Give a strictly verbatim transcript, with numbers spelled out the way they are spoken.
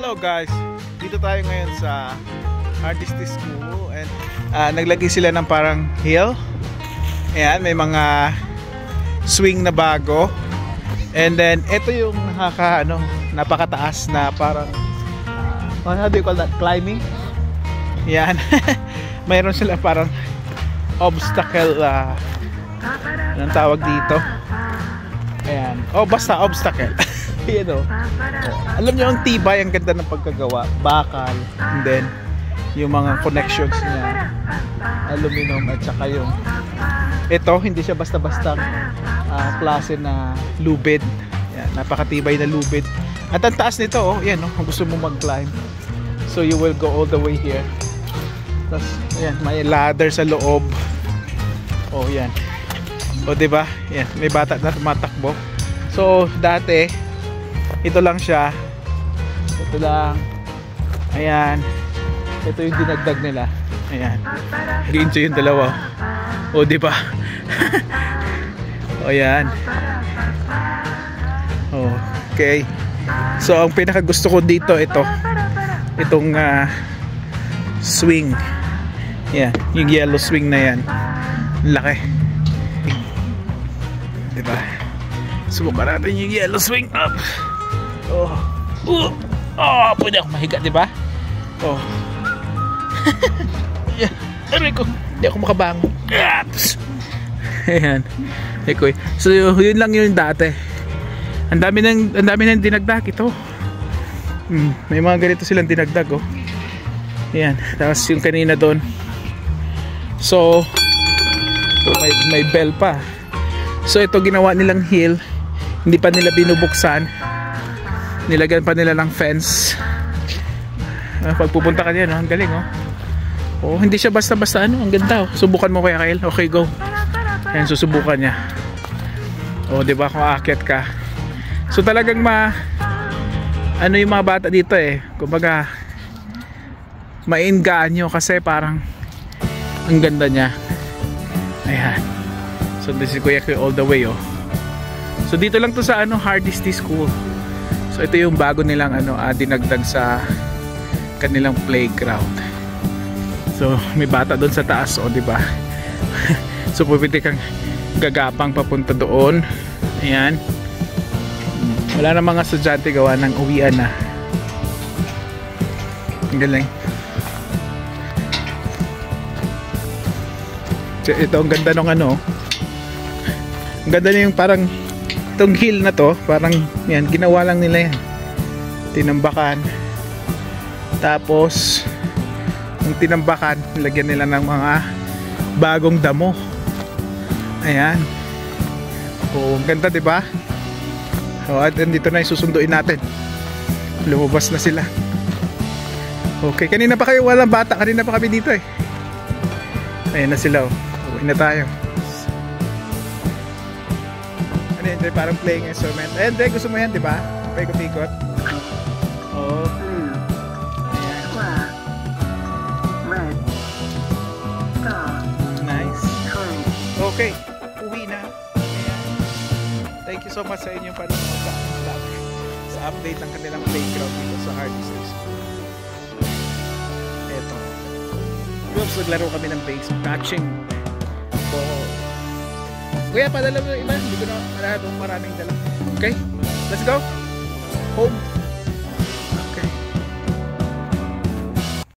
Hello guys, dito tayo ngayon sa Hardesty School and uh, naglagay sila ng parang hill. Ayan, may mga swing na bago. And then ito yung nakaka ano, napakataas na parang uh, how do you call that? Climbing. Ayan. Mayroon sila parang obstacle uh, anong tawag dito? Ayan. Oh, basta obstacle. You know, alam nyo ang tibay, ang ganda ng pagkagawa, bakal, and then yung mga connections niya, aluminum, at saka yung ito, hindi siya basta-basta uh, klase na lubid. Yan, napakatibay na lubid. At ang taas nito, oh, yan, oh, kung gusto mo mag-climb, so you will go all the way here. Tapos, ayan, may ladder sa loob. Oh, yan. O, diba? Yan, may bata na tumatakbo. So, dati ito lang siya. Ito lang. Ayan. Ito yung dinagdag nila. Ayan. Nag-enjoy yung dalawa. O, diba? O, ayan. O, okay. So, ang pinaka gusto ko dito, ito. Itong uh, swing. Ayan. Yung yellow swing na yan. Laki. Diba? Subukan natin yung yellow swing up. Oh. Uh. Oh, pwede ako mahiga, 'di ba? Oh. Yeah. Aray ko, hindi ako makabangon. Ayan. Ekoy. So, yun lang yun dati. Ang dami nang ang dami nang dinagdag ito. Hmm, may mga ganito silang dinagdag, oh. Ayan, tapos yung kanina doon. So, may may bell pa. So, ito ginawa nilang hill. Hindi pa nila binubuksan. Nilagyan pa nila ng fence. uh, Pag pupunta ka dyan, oh, ang galing, oh. Oh, hindi siya basta-basta ano. Ang ganda, oh. Subukan mo kaya, Kyle. Okay, go. Ayan, susubukan niya. Oh, diba kung aakyat ka. So talagang ma ano yung mga bata dito, eh. Kumbaga mainganyo kasi parang ang ganda niya. Ayan. So this is Kuya Kuya all the way, oh. So dito lang to sa ano, Hardesty School. So ito yung bago nilang ano, ah, dinagdag sa kanilang playground. So may bata doon sa taas, oh, di ba? So pwede kang gagapang papunta doon. Ayan. Wala na mga estudyante, gawa ng uwian na. Ang galing. So, ito ang ganda ng ano. Ang ganda na yung parang itong hill na to, parang yan, ginawa lang nila yan, tinambakan, tapos yung tinambakan nilagyan nila ng mga bagong damo. Ayan. Oh, ang ganda, diba? So, at dito na yung susunduin natin, lumabas na sila. Okay, kanina pa kayo walang bata, kanina pa kami dito, eh. Ayan na sila, oh. Uwi na tayo. Andre, parang playing instrument. Eh, Andre, gusto mo yan, di ba? Paikot-ikot. Oh. Ayan. Nice. Okay, uwi na. Ayan. Thank you so much sa inyong panonood sa vlog, sa update ng kanilang playground dito sa Hardesty School. Eto. Oops, naglaro kami ng base catching ball. Kuya, padala mo yung iba. Hindi ko na maraming dala. Okay, let's go home.